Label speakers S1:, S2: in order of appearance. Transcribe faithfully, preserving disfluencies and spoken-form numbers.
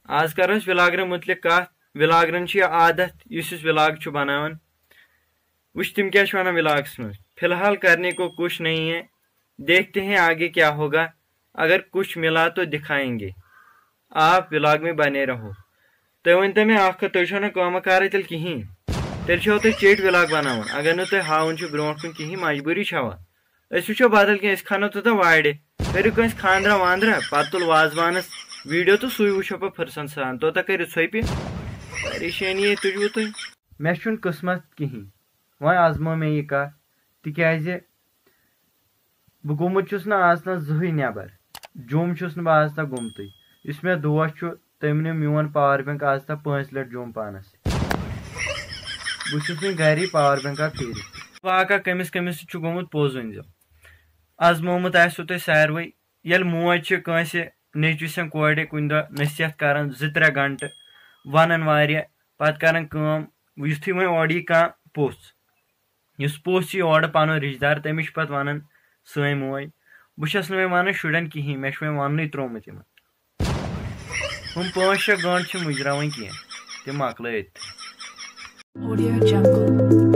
S1: آج کر ولاگرن متعلق کت ولاگرن یہ عادت اس ولاگ بناوان وچ تم کیا ونان ولاگس مز فی الحال کرنے کو کچھ نہیں ہے دیکھتے ہیں آگے کیا ہوگا اگر کچھ ملا تو دکھائیں گے آپ ولاگ میں بنے رہو تو ون تو مے تھی چھو نا کام کار تیل کہین تیل چھو تھی چیٹ ولاگ بناوان اگر نو تھی ہاون برو کن کہین مجبوری چھوا اس وچو بدل کی کھنو توتان وارِ کرو کنس خاندرا واندرا پتہ تل وازوانس ویڈیو تو سوئی وچھو پہ فرسن سان توتہ کرو ژھوپہِ پریشانی تجو تھی مے چھن قسمت کہین وۄنۍ آزمو مے یہ کت تکیازِ بہ گوٚمُت چھُس نہٕ آز تام زٕہٕنۍ نٮ۪بر جوٚم چھُس نہٕ بہٕ آز تام گوٚمتٕے یُس مےٚ دوس چھُ تٔمۍ نیوٗ میون پاور بینک آز تام پانٛژِ لٹہِ جوٚم پانس بہٕ چھُس وۄنۍ گری پاور بینکا پھیرِتھ واقعہ کٔمِس کٔمِس سۭتۍ چھُ گوٚمُت پوٚز ؤنۍزیو آزمومُت آسوٕ تۄہہِ ساروٕے ییٚلہِ موج چھِ کٲنٛسہِ نیٚچوِس کورِ کُنہِ دۄہ نصیحت کران زٕ ترٛےٚ گنٹہٕ ونان واریاہ پتہٕ کران کٲم یُتھُے وۄنۍ اورٕ یی کانٛہہ پوٚژھ یُس پوٚژھ یی اورٕ پنُن رشتہٕ دار تٔمِس چھِ پتہٕ ونان سٲنۍ موج بہٕ چھس نہٕ وۄنۍ ونان شُرٮ۪ن کہیٖنۍ مےٚ چھُ وۄنۍ وننُے تروومُت یِمن ہُم پانٛژھ شےٚ گٲنٛٹہٕ چھِ مُجراوٕنۍ کینٛہہ تِم مۄکلٲے أتھۍ